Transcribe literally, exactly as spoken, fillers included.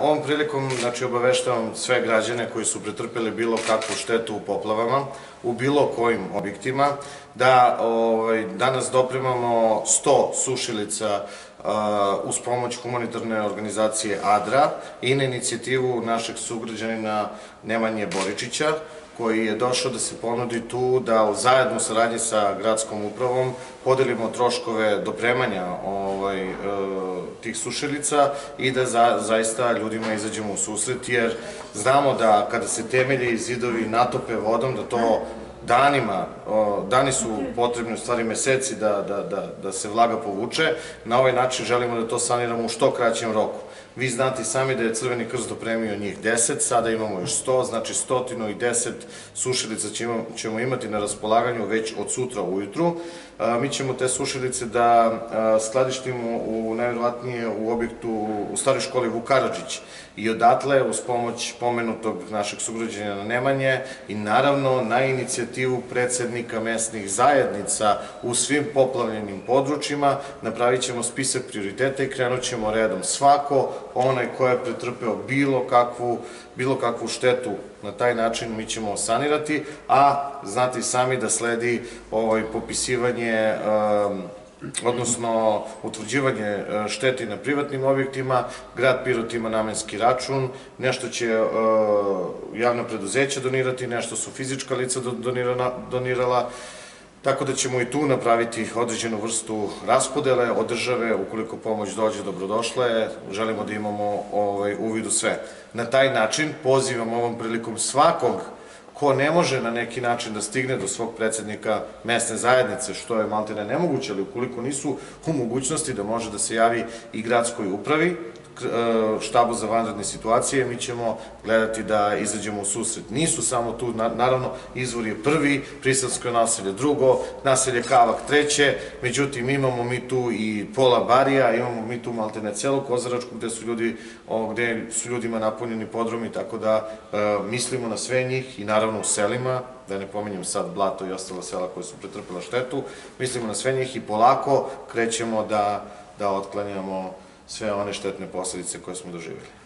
Ovom prilikom, znači, obaveštavam sve građane koji su pretrpeli bilo kakvu štetu u poplavama, u bilo kojim objektima, da ovaj, danas dopremamo sto sušilica uh, uz pomoć humanitarne organizacije ADRA i na inicijativu našeg sugrađanina Nemanje Boričića, koji je došao da se ponudi tu da zajedno u saradnji sa gradskom upravom podelimo troškove dopremanja ovaj, e, tih sušilica i da za, zaista ljudima izađemo u susret, jer znamo da kada se temelji i zidovi natope vodom, da to danima, o, dani su potrebni, u stvari meseci da, da, da, da se vlaga povuče. Na ovaj način želimo da to saniramo u što kraćem roku. Vi znate sami da je Crveni krst dopremio njih deset, sada imamo još sto, znači stotinu i deset sušilica ćemo imati na raspolaganju već od sutra ujutru. Mi ćemo te sušilice da skladištimo u, najverovatnije u objektu, u staroj školi Vuk Karadžić i odatle uz pomoć pomenutog našeg sugrađanina Nemanje i naravno na inicijativu predsednika mesnih zajednica u svim poplavljenim područjima napravit ćemo spisak prioriteta i krenut ćemo redom. Svako onaj ko je pretrpeo bilo kakvu, bilo kakvu štetu na taj način mi ćemo sanirati, a znate i sami da sledi ovaj, popisivanje, um, odnosno utvrđivanje šteti na privatnim objektima. Grad Pirot ima namenski račun, nešto će uh, javna preduzeća donirati, nešto su fizička lica donirana, donirala, tako da ćemo i tu napraviti određenu vrstu raspodele od države, ukoliko pomoć dođe, dobrodošla je, želimo da imamo ovaj, uvid u sve. Na taj način pozivam ovom prilikom svakog ko ne može na neki način da stigne do svog predsednika mesne zajednice, što je maltene nemoguće, ali ukoliko nisu u mogućnosti da može da se javi i gradskoj upravi, štabu za vanredne situacije, mi ćemo gledati da izađemo u susret. Nisu samo tu, naravno, izvor je prvi, Prisansko naselje drugo, naselje Kavak treće, međutim imamo mi tu i pola Barija, imamo mi tu maltene celu Kozaračku gde su ljudi, gde su ljudima napunjeni podrumi, tako da mislimo na sve njih i naravno u selima, da ne pominjem sad Blato i ostala sela koje su pretrpela štetu, mislimo na sve njih i polako krećemo da, da otklanjamo sve one štetne posledice koje smo doživjeli.